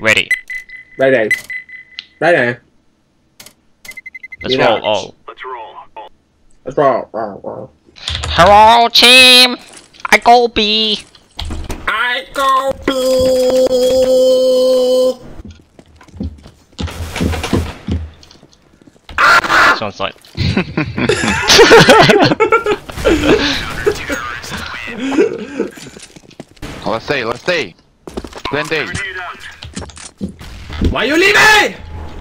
Ready. Ready. Ready. Let's roll. Oh. Let's roll. Hello, team. I go B. I go B. Sounds like. Let's stay. Blend A. Why you leave me?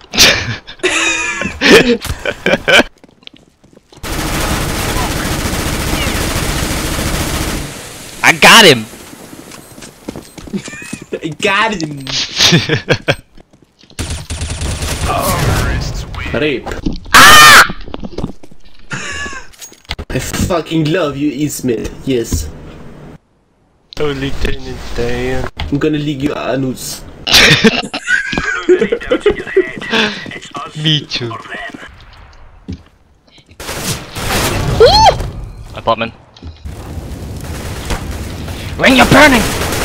I got him. I got him. Rape. Ah! I fucking love you, Ismet. Yes. Only Lieutenant Dan. I'm gonna leak your anus. Me too. Apartment. When you're burning.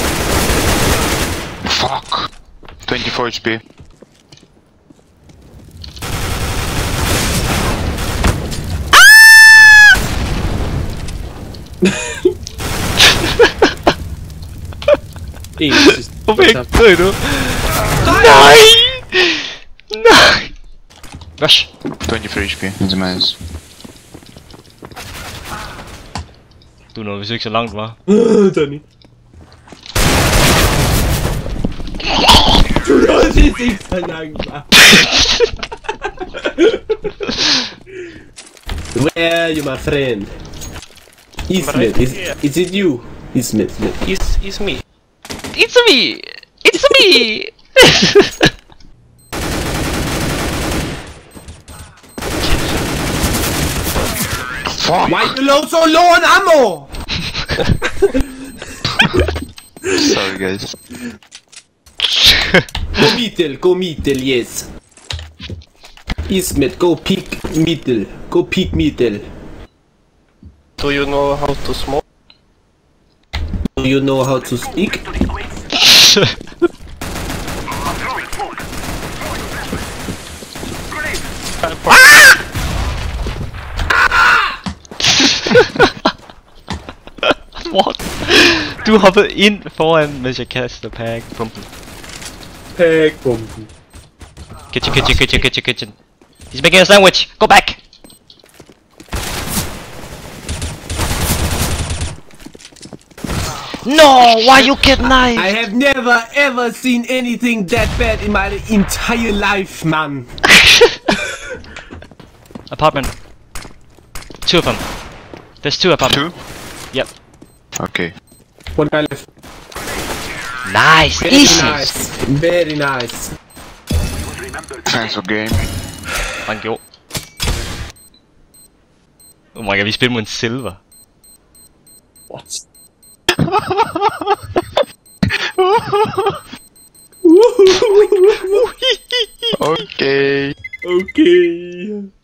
Fuck. 24 HP. På väg nu. Nej! Nej! Rush. 24 HP in the maze. Du når vist ikke så langt, hva'? Tony. Du nåede vist ikke så langt, hva'? Where are you, my friend? Ismet, is it you? Ismet. It's me. It's me! It's me! Fuck! Why you low so low on ammo? Sorry guys. Go middle, yes. Ismet, go peek middle. Go peek middle. Do you know how to smoke? Do you know how to speak? What? Du hopper ind foran, mens jeg kaster pumpen. Pumpen. Kitchen. He's making a sandwich. Go back. No, why you get knife? I have never ever seen anything that bad in my entire life, man. Apartment. Two of them. There's two apartments. Two? Yep. Okay. One guy left. Nice. Very Easy. nice. Very nice. Thanks for game. Thank you. Oh my god, vi spiller mod en silver. What? Okay. Okay.